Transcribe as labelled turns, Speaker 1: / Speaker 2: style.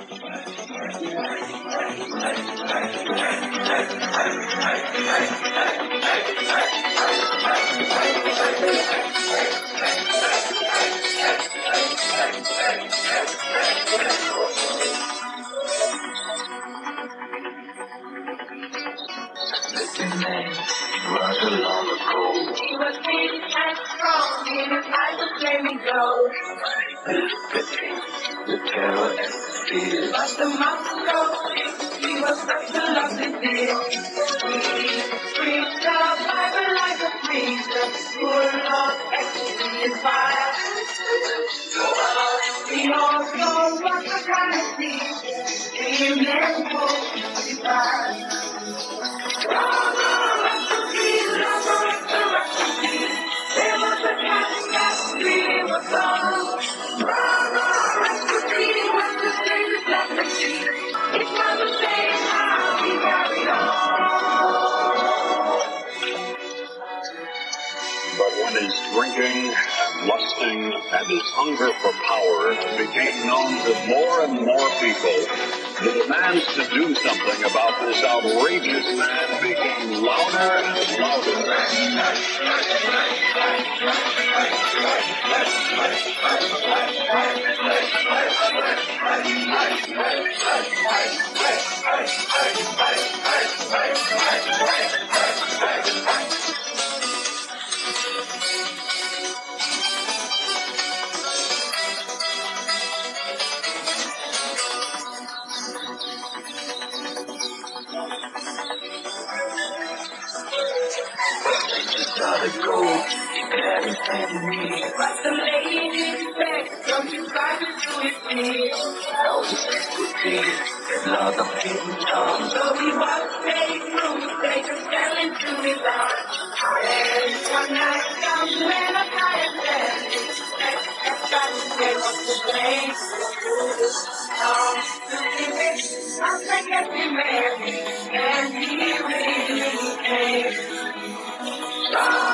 Speaker 1: Rush along the coast. He was big and strong, in his eyes was flaming gold. The terror and the fear. But the mountain rose, he was such a lovely dear. He preached the Bible like a preacher, full of ecstasy and fire. He also was the kind of thief, dreamed and full of desire. There was a cat that really was gone. Rastafari was the strangest leprosy. It was a shame how he carried on.
Speaker 2: But when his drinking and lusting and his hunger for power became known to more and more people, the demands to do something about this outrageous man became louder and louder.
Speaker 1: Started gold, he carried me. But the lady begged, don't you try to do it, please. No, this would be Lord of hidden charms. So he was made room, they just fell into his arms. And one night comes men of higher standing. That's there was the place. I forget him, and he really came.